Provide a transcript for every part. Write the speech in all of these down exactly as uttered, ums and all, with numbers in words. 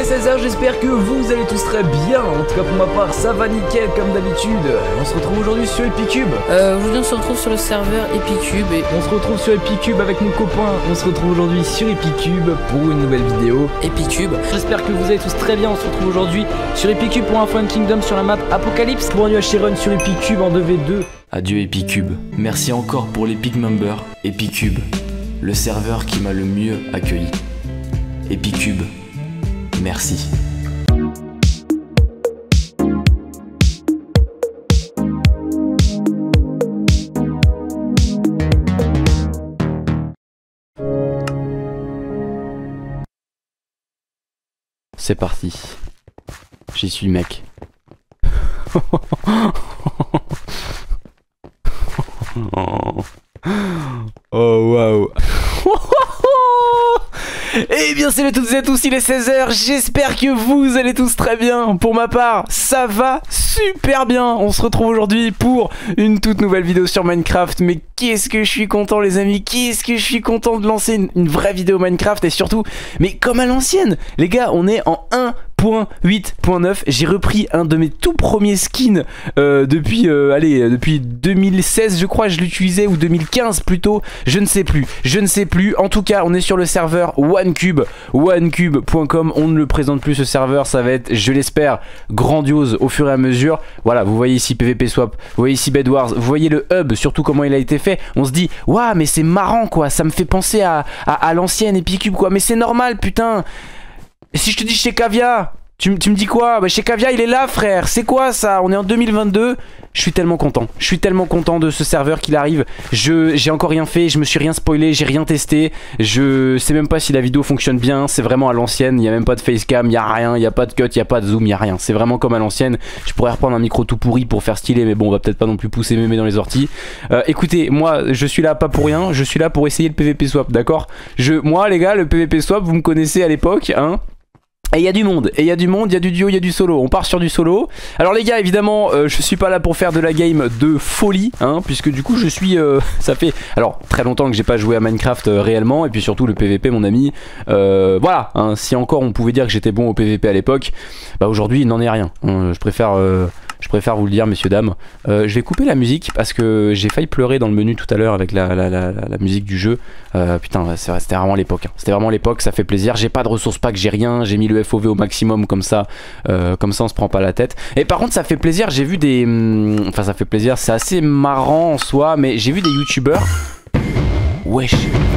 les seize heures, j'espère que vous allez tous très bien. En tout cas pour ma part, ça va nickel comme d'habitude. On se retrouve aujourd'hui sur Epicube. Euh, aujourd'hui on se retrouve sur le serveur Epicube et... On se retrouve sur Epicube avec mon copain. On se retrouve aujourd'hui sur Epicube pour une nouvelle vidéo. Epicube. J'espère que vous allez tous très bien. On se retrouve aujourd'hui sur Epicube pour un Fallen Kingdom sur la map Apocalypse. Pour un U H C Run sur Epicube en deux v deux. Adieu Epicube. Merci encore pour l'Epic Member. Epicube, le serveur qui m'a le mieux accueilli. Epicube, merci. C'est parti. J'y suis mec. Oh waouh. Eh bien salut à toutes et à tous, il est seize heures, j'espère que vous allez tous très bien. Pour ma part, ça va super bien. On se retrouve aujourd'hui pour une toute nouvelle vidéo sur Minecraft. Mais qu'est-ce que je suis content les amis, qu'est-ce que je suis content de lancer une, une vraie vidéo Minecraft. Et surtout, mais comme à l'ancienne, les gars, on est en un point huit point neuf. J'ai repris un de mes tout premiers skins euh, depuis, euh, allez, depuis deux mille seize je crois, je l'utilisais, ou deux mille quinze plutôt, je ne sais plus, je ne sais plus. En tout cas, on est sur le serveur OneCube, onecube point com. On ne le présente plus ce serveur, ça va être, je l'espère, grandiose au fur et à mesure. Voilà, vous voyez ici PvP Swap, vous voyez ici Bed Wars, vous voyez le hub, surtout comment il a été fait. On se dit, waouh, mais c'est marrant quoi, ça me fait penser à, à, à l'ancienne Epicube quoi, mais c'est normal putain. Si je te dis chez Cavia, tu, tu me dis quoi? Bah chez Cavia il est là frère, c'est quoi ça? On est en deux mille vingt-deux, je suis tellement content. Je suis tellement content de ce serveur qu'il arrive. Je J'ai encore rien fait, je me suis rien spoilé, j'ai rien testé. Je sais même pas si la vidéo fonctionne bien, c'est vraiment à l'ancienne. Il n'y a même pas de facecam, il n'y a rien, il n'y a pas de cut, il n'y a pas de zoom, il n'y a rien. C'est vraiment comme à l'ancienne. Je pourrais reprendre un micro tout pourri pour faire stylé, mais bon on va peut-être pas non plus pousser mémé dans les orties. euh, Écoutez, moi je suis là pas pour rien, je suis là pour essayer le PvP Swap, d'accord? je, Moi les gars, le PvP Swap, vous me connaissez à l'époque, hein. Et il y a du monde, et il y a du monde, il y a du duo, il y a du solo. On part sur du solo. Alors les gars, évidemment, euh, je suis pas là pour faire de la game de folie, hein, puisque du coup je suis, euh, ça fait alors très longtemps que j'ai pas joué à Minecraft euh, réellement, et puis surtout le P V P mon ami. Euh, voilà, hein, si encore on pouvait dire que j'étais bon au P V P à l'époque, bah aujourd'hui il n'en est rien. Hein, je préfère... Euh, Je préfère vous le dire messieurs dames. euh, Je vais couper la musique parce que j'ai failli pleurer dans le menu tout à l'heure avec la, la, la, la, la musique du jeu. euh, Putain c'était vraiment l'époque, hein. C'était vraiment l'époque, ça fait plaisir. J'ai pas de ressources pack, j'ai rien. J'ai mis le F O V au maximum comme ça, euh, comme ça on se prend pas la tête. Et par contre ça fait plaisir, j'ai vu des... Hum, enfin ça fait plaisir, c'est assez marrant en soi. Mais j'ai vu des youtubeurs. Wesh.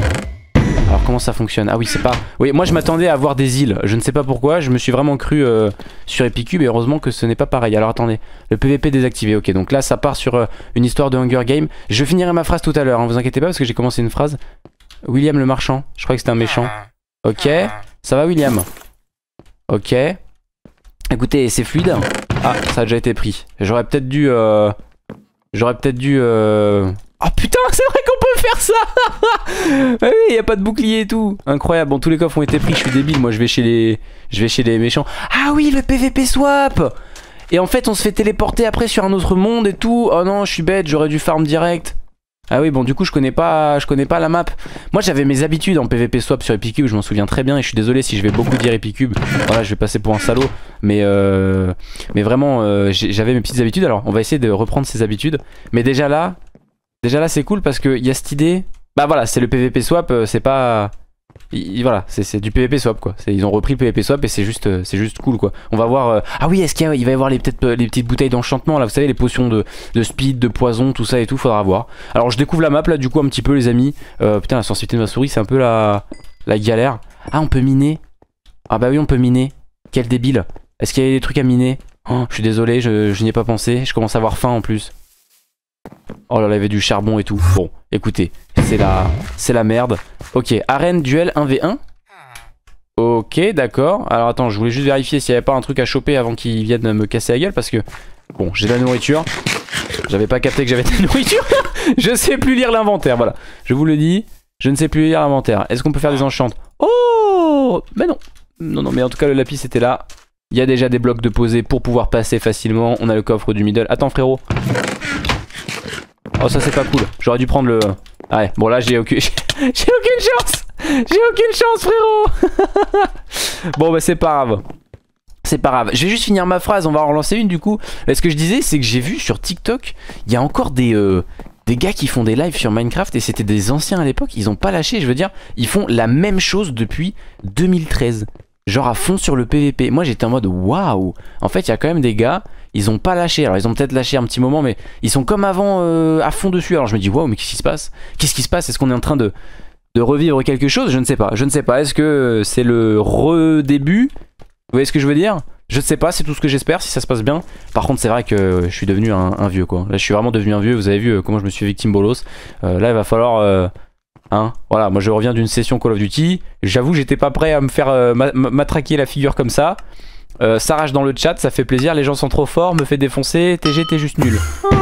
Alors comment ça fonctionne? Ah oui c'est pas... Oui moi je m'attendais à voir des îles. Je ne sais pas pourquoi. Je me suis vraiment cru euh, sur Epicube. Et heureusement que ce n'est pas pareil. Alors attendez. Le P V P désactivé. Ok donc là ça part sur euh, une histoire de Hunger Game. Je finirai ma phrase tout à l'heure, hein, vous inquiétez pas parce que j'ai commencé une phrase. William le marchand. Je crois que c'était un méchant. Ok. Ça va William? Ok. Écoutez c'est fluide. Ah ça a déjà été pris. J'aurais peut-être dû... Euh... J'aurais peut-être dû... Euh... Oh putain c'est vrai qu'on peut faire ça. Ah oui, y a pas de bouclier et tout. Incroyable. Bon tous les coffres ont été pris, je suis débile. Moi je vais chez les je vais chez les méchants. Ah oui le P V P Swap. Et en fait on se fait téléporter après sur un autre monde et tout. Oh non je suis bête, j'aurais dû farm direct. Ah oui bon du coup je connais pas je connais pas la map. Moi j'avais mes habitudes en P V P Swap sur Epicube, je m'en souviens très bien. Et je suis désolé si je vais beaucoup dire Epicube. Voilà je vais passer pour un salaud. Mais euh, mais vraiment euh, j'avais mes petites habitudes. Alors on va essayer de reprendre ces habitudes. Mais déjà là Déjà là c'est cool parce qu'il y a cette idée. Bah voilà c'est le P V P Swap, euh, c'est pas... Il, voilà c'est du P V P Swap quoi. Ils ont repris le P V P Swap et c'est juste, euh, c'est juste cool quoi. On va voir... Euh... Ah oui est-ce qu'il va y avoir les, peut-être les petites bouteilles d'enchantement là. Vous savez les potions de, de speed, de poison, tout ça et tout. Faudra voir. Alors je découvre la map là du coup un petit peu les amis. euh, Putain la sensibilité de ma souris c'est un peu la, la galère. Ah on peut miner. Ah bah oui on peut miner. Quel débile. Est-ce qu'il y a des trucs à miner? Oh, je suis désolé je, je n'y ai pas pensé. Je commence à avoir faim en plus. Oh là là, il y avait du charbon et tout. Bon, écoutez, c'est la, c'est la merde. Ok, arène duel un v un. Ok, d'accord. Alors attends, je voulais juste vérifier s'il n'y avait pas un truc à choper avant qu'ils viennent me casser la gueule. Parce que, bon, j'ai de la nourriture. J'avais pas capté que j'avais de la nourriture. Je sais plus lire l'inventaire, voilà. Je vous le dis, je ne sais plus lire l'inventaire. Est-ce qu'on peut faire des enchantes? Oh, mais non. Non, non, mais en tout cas, le lapis était là. Il y a déjà des blocs de poser pour pouvoir passer facilement. On a le coffre du middle. Attends, frérot. Oh ça c'est pas cool, j'aurais dû prendre le... Ah ouais, bon là j'ai aucune... j'ai aucune chance. J'ai aucune chance, frérot. Bon, bah, c'est pas grave. C'est pas grave. Je vais juste finir ma phrase. On va en relancer une du coup. Ce que je disais, c'est que j'ai vu sur TikTok, il y a encore des, euh, des gars qui font des lives sur Minecraft. Et c'était des anciens à l'époque. Ils ont pas lâché. Je veux dire, ils font la même chose depuis deux mille treize. Genre à fond sur le P V P. Moi, j'étais en mode waouh. En fait, il y a quand même des gars. Ils ont pas lâché. Alors, ils ont peut-être lâché un petit moment, mais ils sont comme avant euh, à fond dessus. Alors, je me dis waouh, mais qu'est-ce qui se passe? Qu'est-ce qui se passe? Est-ce qu'on est en train de, de revivre quelque chose? Je ne sais pas. Je ne sais pas. Est-ce que c'est le redébut? Vous voyez ce que je veux dire? Je ne sais pas, c'est tout ce que j'espère si ça se passe bien. Par contre, c'est vrai que je suis devenu un, un vieux quoi. Là, je suis vraiment devenu un vieux. Vous avez vu euh, comment je me suis victime bolos. Euh, là, il va falloir. Euh, hein, voilà, moi je reviens d'une session Call of Duty. J'avoue, j'étais pas prêt à me faire euh, matraquer la figure comme ça. Euh, ça rage dans le chat, ça fait plaisir. Les gens sont trop forts, me fait défoncer. T G, t'es juste nul.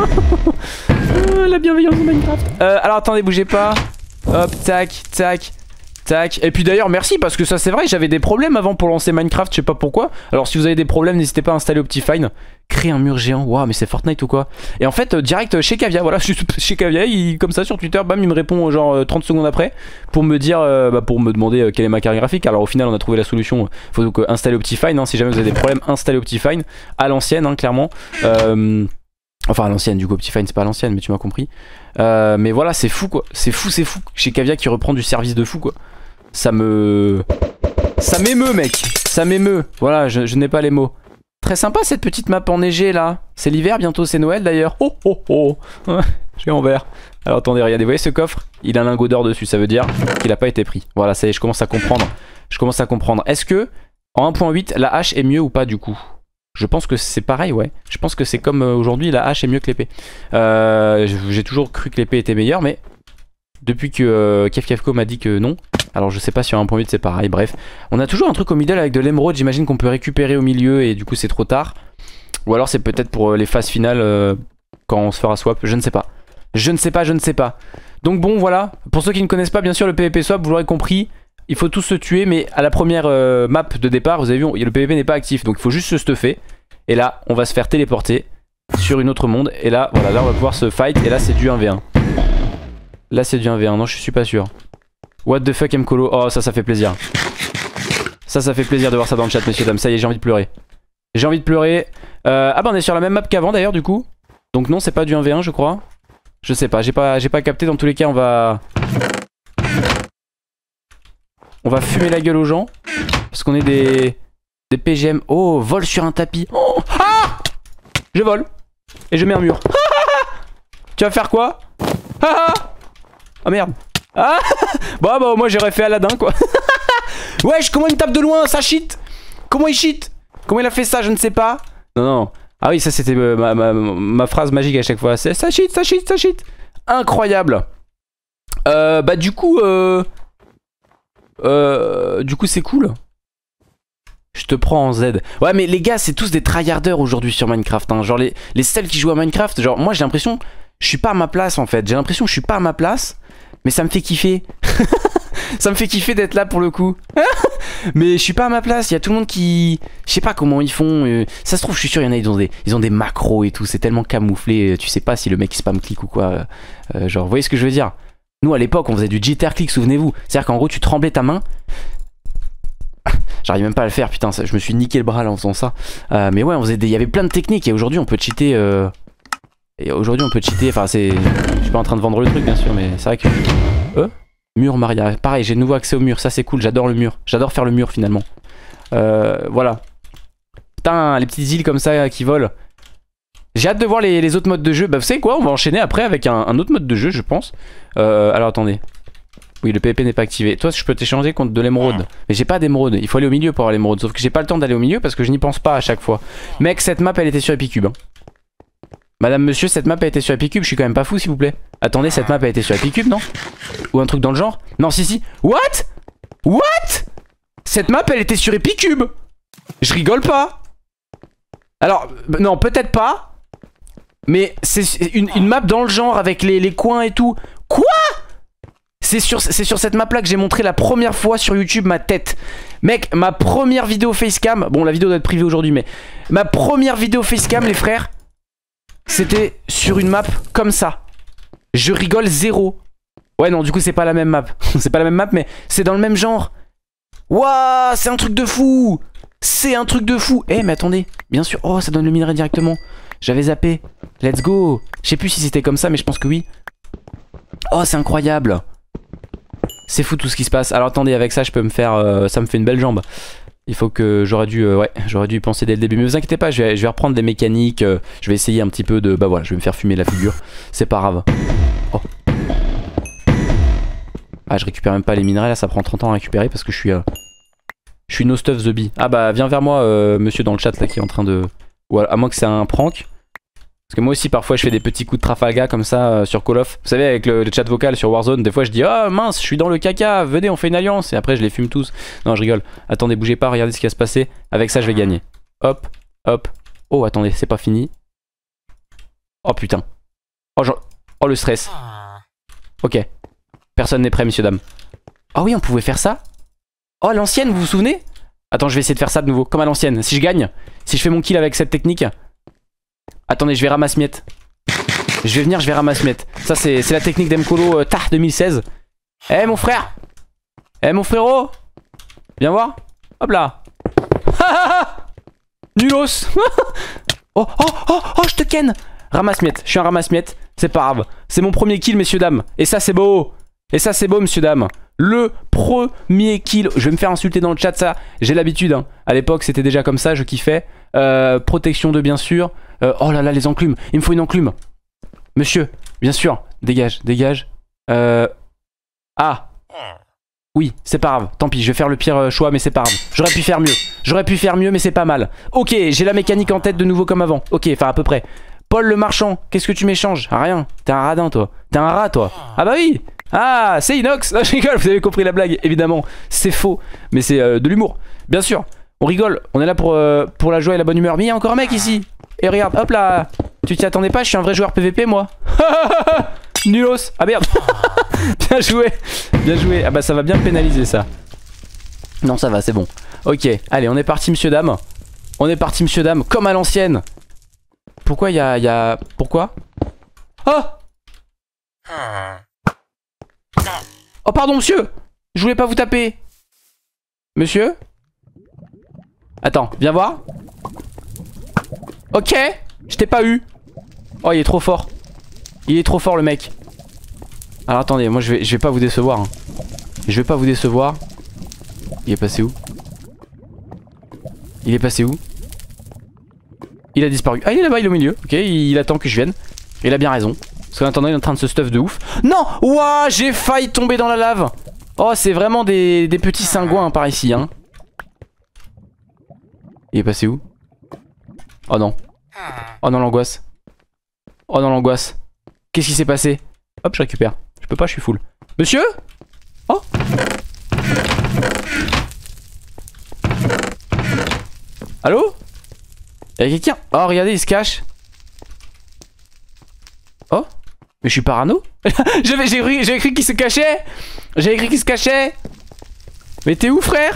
La bienveillance de Minecraft. Euh, alors attendez, bougez pas. Hop, tac, tac. Tac. Et puis d'ailleurs merci parce que ça c'est vrai, j'avais des problèmes avant pour lancer Minecraft, je sais pas pourquoi. Alors si vous avez des problèmes, n'hésitez pas à installer Optifine. Créer un mur géant, waouh mais c'est Fortnite ou quoi? Et en fait euh, direct chez Kavia, voilà, chez Kavia, il, comme ça sur Twitter, bam il me répond genre euh, trente secondes après pour me dire, euh, bah, pour me demander euh, quelle est ma carte graphique. Alors au final on a trouvé la solution, faut donc euh, installer Optifine, hein, si jamais vous avez des problèmes, installez Optifine à l'ancienne hein, clairement. Euh, Enfin à l'ancienne du coup, Optifine c'est pas à l'ancienne mais tu m'as compris. euh, Mais voilà c'est fou quoi, c'est fou c'est fou chez Kavia qui reprend du service de fou quoi. Ça me... Ça m'émeut mec. Ça m'émeut. Voilà je, je n'ai pas les mots. Très sympa cette petite map enneigée là. C'est l'hiver bientôt, c'est Noël d'ailleurs. Oh oh oh. Je suis en vert. Alors attendez, regardez, vous voyez ce coffre? Il a un lingot d'or dessus, ça veut dire qu'il a pas été pris. Voilà ça y est, je commence à comprendre. Je commence à comprendre. Est-ce que en un point huit la hache est mieux ou pas du coup? Je pense que c'est pareil, ouais. Je pense que c'est comme euh, aujourd'hui, la hache est mieux que l'épée. Euh, J'ai toujours cru que l'épée était meilleure, mais depuis que euh, KefKefco m'a dit que non. Alors je sais pas si en un point huit c'est pareil, bref. On a toujours un truc au middle avec de l'émeraude, j'imagine qu'on peut récupérer au milieu et du coup c'est trop tard. Ou alors c'est peut-être pour euh, les phases finales euh, quand on se fera swap, je ne sais pas. Je ne sais pas, je ne sais pas. Donc bon voilà, pour ceux qui ne connaissent pas bien sûr le P V P swap, vous l'aurez compris. Il faut tous se tuer, mais à la première euh, map de départ, vous avez vu, le P V P n'est pas actif. Donc il faut juste se stuffer. Et là, on va se faire téléporter sur une autre monde. Et là, voilà, là on va pouvoir se fight. Et là, c'est du un v un. Là, c'est du un v un. Non, je suis pas sûr. What the fuck, Mkolo. Oh, ça, ça fait plaisir. Ça, ça fait plaisir de voir ça dans le chat, messieurs, dames. Ça y est, j'ai envie de pleurer. J'ai envie de pleurer. Euh, ah bah, on est sur la même map qu'avant, d'ailleurs, du coup. Donc non, c'est pas du un v un, je crois. Je sais pas, j'ai pas, j'ai pas capté. Dans tous les cas, on va... On va fumer la gueule aux gens. Parce qu'on est des... Des P G M. Oh, vol sur un tapis. Oh, ah, je vole. Et je mets un mur. Tu vas faire quoi? Ah, oh merde. Ah, bon bah moi j'aurais fait Aladdin quoi. Wesh, comment il me tape de loin? Ça cheat. Comment il cheat? Comment il a fait ça? Je ne sais pas. Non, non. Ah oui, ça c'était euh, ma, ma, ma phrase magique à chaque fois. C'est ça cheat, ça cheat, ça cheat. Incroyable. Euh, bah du coup... Euh... Euh, du coup c'est cool. Je te prends en Z. Ouais mais les gars c'est tous des tryharders aujourd'hui sur Minecraft hein. Genre les, les seuls qui jouent à Minecraft. Genre moi j'ai l'impression je suis pas à ma place en fait. J'ai l'impression que je suis pas à ma place. Mais ça me fait kiffer. Ça me fait kiffer d'être là pour le coup. Mais je suis pas à ma place. Il y a tout le monde qui... Je sais pas comment ils font. euh, Ça se trouve je suis sûr il y en a ils ont des, ils ont des macros et tout. C'est tellement camouflé. Tu sais pas si le mec il spam click ou quoi. euh, Genre vous voyez ce que je veux dire? Nous à l'époque on faisait du jitter click, souvenez-vous. C'est-à-dire qu'en gros tu tremblais ta main. J'arrive même pas à le faire, putain, ça, je me suis niqué le bras là en faisant ça. Euh, mais ouais, on faisait des... il y avait plein de techniques et aujourd'hui on peut cheater. Euh... Et aujourd'hui on peut cheater, enfin c'est... Je suis pas en train de vendre le truc bien sûr, mais c'est vrai que... Euh Mur Maria, pareil, j'ai de nouveau accès au mur, ça c'est cool, j'adore le mur. J'adore faire le mur finalement. Euh, voilà. Putain, les petites îles comme ça qui volent. J'ai hâte de voir les, les autres modes de jeu. Bah vous savez quoi, on va enchaîner après avec un, un autre mode de jeu je pense. euh, Alors attendez. Oui le P V P n'est pas activé. Toi je peux t'échanger contre de l'émeraude. Mais j'ai pas d'émeraude, il faut aller au milieu pour avoir l'émeraude. Sauf que j'ai pas le temps d'aller au milieu parce que je n'y pense pas à chaque fois. Mec cette map elle était sur Epicube hein. Madame monsieur cette map a été sur Epicube, je suis quand même pas fou s'il vous plaît. Attendez cette map a été sur Epicube non? Ou un truc dans le genre? Non si si. What? What? Cette map elle était sur Epicube. Je rigole pas. Alors non peut-être pas. Mais c'est une, une map dans le genre avec les, les coins et tout. Quoi? C'est sur, c'est sur cette map là que j'ai montré la première fois sur YouTube ma tête. Mec, ma première vidéo facecam. Bon la vidéo doit être privée aujourd'hui mais ma première vidéo facecam les frères, c'était sur une map comme ça. Je rigole zéro. Ouais non du coup c'est pas la même map. C'est pas la même map mais c'est dans le même genre. Waouh, c'est un truc de fou. C'est un truc de fou. Eh mais attendez, bien sûr. Oh ça donne le minerai directement. J'avais zappé. Let's go. Je sais plus si c'était comme ça mais je pense que oui. Oh c'est incroyable. C'est fou tout ce qui se passe. Alors attendez, avec ça je peux me faire... Euh, ça me fait une belle jambe. Il faut que j'aurais dû... Euh, ouais, j'aurais dû y penser dès le début. Mais vous inquiétez pas, je vais, je vais reprendre des mécaniques. Euh, je vais essayer un petit peu de... Bah voilà, je vais me faire fumer la figure. C'est pas grave. Oh. Ah je récupère même pas les minerais là, ça prend trente ans à récupérer parce que je suis... Euh, je suis no stuff the bee. Ah bah viens vers moi euh, monsieur dans le chat là qui est en train de... Ou à, à moins que c'est un prank. Parce que moi aussi parfois je fais des petits coups de Trafalgar comme ça euh, sur Call of. Vous savez avec le, le chat vocal sur Warzone, des fois je dis oh mince je suis dans le caca, venez on fait une alliance. Et après je les fume tous. Non je rigole, attendez bougez pas, regardez ce qui va se passer. Avec ça je vais gagner. Hop, hop. Oh attendez c'est pas fini. Oh putain. Oh, genre... oh le stress. Ok. Personne n'est prêt messieurs dames. Ah oui on pouvait faire ça. Oh à l'ancienne vous vous souvenez? Attends je vais essayer de faire ça de nouveau, comme à l'ancienne. Si je gagne, si je fais mon kill avec cette technique. Attendez, je vais ramasse miette. Je vais venir, je vais ramasse miette. Ça, c'est la technique d'Mkolo euh, Tah deux mille seize. Eh, hey, mon frère. Eh, hey, mon frérot. Viens voir. Hop là. Nulos. Oh, oh, oh, oh, je te ken. Ramasse miette. Je suis un ramasse miette. C'est pas grave. C'est mon premier kill, messieurs, dames. Et ça, c'est beau. Et ça, c'est beau, messieurs, dames. Le premier kill. Je vais me faire insulter dans le chat, ça. J'ai l'habitude. Hein. À l'époque, c'était déjà comme ça. Je kiffais. Euh, protection de bien sûr. Euh, oh là là, les enclumes. Il me faut une enclume. Monsieur, bien sûr. Dégage, dégage. Euh... Ah. Oui, c'est pas grave. Tant pis, je vais faire le pire choix, mais c'est pas grave. J'aurais pu faire mieux. J'aurais pu faire mieux, mais c'est pas mal. Ok, j'ai la mécanique en tête de nouveau comme avant. Ok, enfin à peu près. Paul le marchand, qu'est-ce que tu m'échanges? Rien. T'es un radin, toi. T'es un rat, toi. Ah bah oui. Ah, c'est Inox. Non, je rigole, vous avez compris la blague. Évidemment, c'est faux. Mais c'est euh, de l'humour. Bien sûr. On rigole. On est là pour, euh, pour la joie et la bonne humeur. Mais il y a encore un mec ici. Et regarde, hop là. Tu t'y attendais pas, je suis un vrai joueur P V P moi. Nulos. Ah merde. Bien joué. Bien joué. Ah bah ça va bien pénaliser ça. Non ça va, c'est bon. Ok, allez on est parti monsieur dame. On est parti monsieur dame, comme à l'ancienne. Pourquoi il y a, y a... Pourquoi? Oh. Oh pardon monsieur. Je voulais pas vous taper. Monsieur. Attends, viens voir. Ok, je t'ai pas eu. Oh il est trop fort. Il est trop fort le mec. Alors attendez, moi je vais, je vais pas vous décevoir hein. Je vais pas vous décevoir. Il est passé où? Il est passé où? Il a disparu. Ah il est là-bas, il est au milieu. Ok, il, il attend que je vienne. Il a bien raison. Parce qu'en attendant il est en train de se stuff de ouf. Non. Ouah, j'ai failli tomber dans la lave. Oh c'est vraiment des, des petits cingouins par ici hein. Il est passé où? Oh non. Oh non l'angoisse. Oh non l'angoisse. Qu'est-ce qui s'est passé? Hop je récupère. Je peux pas, je suis full. Monsieur? Oh. Allô? Y'a quelqu'un? Oh regardez il se cache. Oh. Mais je suis parano. J'ai cru, j'ai cru qu'il se cachait. J'ai cru qu'il se cachait. Mais t'es où frère?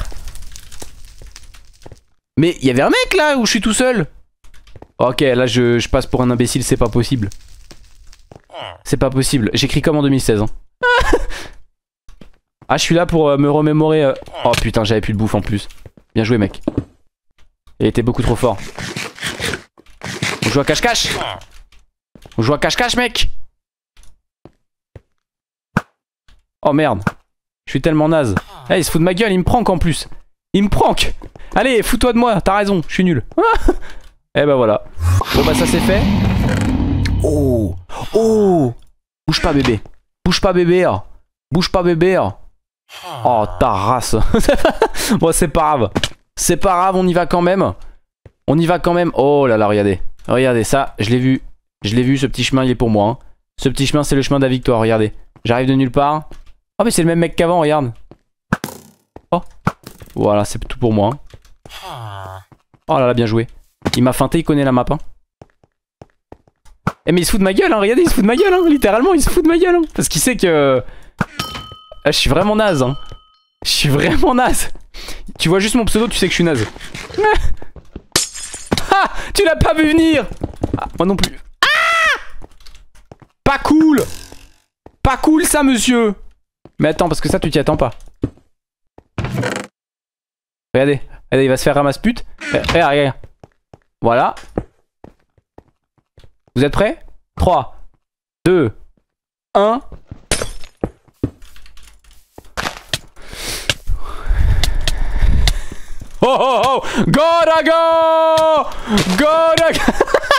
Mais il y avait un mec là où je suis tout seul. Ok là je, je passe pour un imbécile, c'est pas possible. C'est pas possible, j'écris comme en deux mille seize hein. Ah je suis là pour euh, me remémorer euh... Oh putain j'avais plus de bouffe en plus. Bien joué mec. Il était beaucoup trop fort. On joue à cache-cache. On joue à cache-cache mec. Oh merde. Je suis tellement naze. Eh il se fout de ma gueule, il me prank en plus. Il me prank. Allez fous-toi de moi, t'as raison, je suis nul. Et bah voilà. Bon bah ça c'est fait. Oh. Oh. Bouge pas bébé. Bouge pas bébé. Bouge pas bébé. Oh ta race. Bon c'est pas grave. C'est pas grave, on y va quand même. On y va quand même. Oh là là regardez. Regardez ça, je l'ai vu. Je l'ai vu, ce petit chemin il est pour moi hein. Ce petit chemin c'est le chemin de la victoire, regardez. J'arrive de nulle part. Oh mais c'est le même mec qu'avant, regarde. Oh. Voilà c'est tout pour moi hein. Oh là là bien joué. Il m'a feinté, il connaît la map hein. Eh mais il se fout de ma gueule hein, regardez il se fout de ma gueule hein. Littéralement il se fout de ma gueule hein. Parce qu'il sait que... Ah, je suis vraiment naze hein. Je suis vraiment naze. Tu vois juste mon pseudo, tu sais que je suis naze. Ah, tu l'as pas vu venir. Ah, moi non plus. Ah, pas cool. Pas cool ça, monsieur. Mais attends, parce que ça, tu t'y attends pas. Regardez. Regardez, il va se faire ramasse pute. Regarde, regarde. Voilà. Vous êtes prêts? trois, deux, un. Oh oh oh! Gotta go! Gotta go!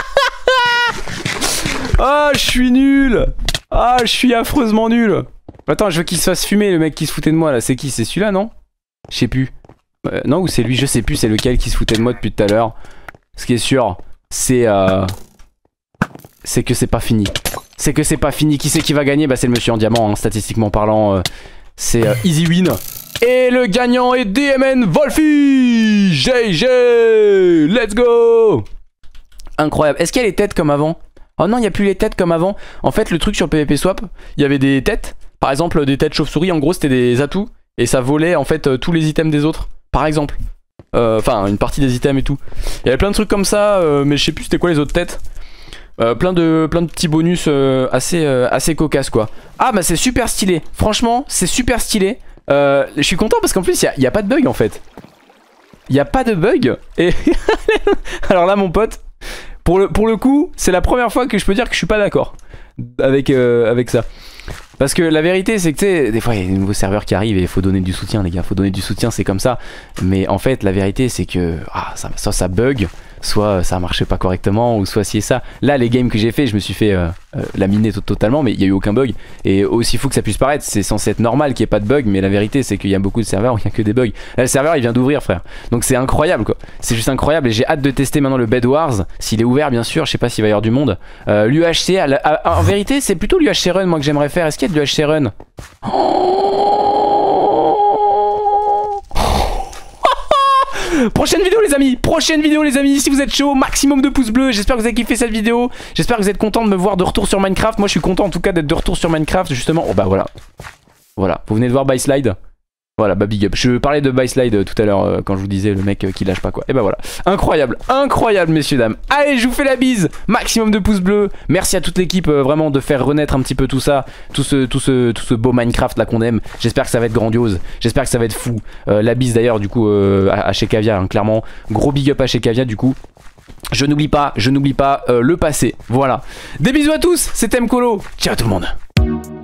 Ah, je suis nul! Ah, je suis affreusement nul! Attends, je veux qu'il se fasse fumer, le mec qui se foutait de moi là. C'est qui? C'est celui-là, non? Je sais plus. Euh, non, ou c'est lui? Je sais plus, c'est lequel qui se foutait de moi depuis tout à l'heure. Ce qui est sûr, c'est euh... c'est que c'est pas fini. C'est que c'est pas fini. Qui c'est qui va gagner? Bah, c'est le monsieur en diamant, hein, statistiquement parlant. Euh, c'est euh, easy win. Et le gagnant est D M N Wolfie! G G! Let's go! Incroyable. Est-ce qu'il y a les têtes comme avant? Oh non, il n'y a plus les têtes comme avant. En fait, le truc sur P V P Swap, il y avait des têtes. Par exemple, des têtes chauve-souris. En gros, c'était des atouts. Et ça volait en fait euh, tous les items des autres. Par exemple. Enfin, euh, une partie des items et tout. Il y avait plein de trucs comme ça, euh, mais je sais plus c'était quoi les autres têtes. Euh, plein, de, plein de petits bonus euh, assez, euh, assez cocasses quoi. Ah bah c'est super stylé. Franchement, c'est super stylé. Euh, je suis content parce qu'en plus il n'y a, a pas de bug en fait. Il n'y a pas de bug. Et alors là mon pote, pour le, pour le coup, c'est la première fois que je peux dire que je suis pas d'accord avec, euh, avec ça. Parce que la vérité c'est que tu sais, des fois il y a des nouveaux serveurs qui arrivent et il faut donner du soutien les gars, faut donner du soutien, c'est comme ça. Mais en fait la vérité c'est que ah, ça, soit ça bug, soit ça marchait pas correctement, ou soit ci et ça. Là les games que j'ai fait, je me suis fait euh, euh, laminer totalement, mais il y a eu aucun bug. Et aussi fou que ça puisse paraître, c'est censé être normal qu'il n'y ait pas de bug, mais la vérité c'est qu'il y a beaucoup de serveurs où il n'y a que des bugs. Là le serveur il vient d'ouvrir frère, donc c'est incroyable quoi. C'est juste incroyable et j'ai hâte de tester maintenant le Bed Wars, s'il est ouvert bien sûr, je sais pas s'il va y avoir du monde. euh, L'U H C, en vérité c'est plutôt l'U H C Run moi que j'aimerais faire. Est-ce qu'il y a de l'U H C Run? Prochaine vidéo les amis, prochaine vidéo les amis, si vous êtes chaud, maximum de pouces bleus. J'espère que vous avez kiffé cette vidéo, j'espère que vous êtes content de me voir de retour sur Minecraft. Moi je suis content en tout cas d'être de retour sur Minecraft justement. Oh bah voilà, voilà, vous venez de voir By Slide. Voilà, bah big up. Je parlais de By Slide euh, tout à l'heure euh, quand je vous disais le mec euh, qui lâche pas quoi. Et bah voilà, incroyable, incroyable messieurs dames. Allez, je vous fais la bise, maximum de pouces bleus. Merci à toute l'équipe euh, vraiment de faire renaître un petit peu tout ça, tout ce, tout ce, tout ce beau Minecraft là qu'on aime. J'espère que ça va être grandiose, j'espère que ça va être fou. Euh, la bise d'ailleurs du coup euh, à, à chez Cavia, hein, clairement. Gros big up à chez Cavia du coup. Je n'oublie pas, je n'oublie pas euh, le passé. Voilà. Des bisous à tous, c'était Mkolo. Ciao tout le monde.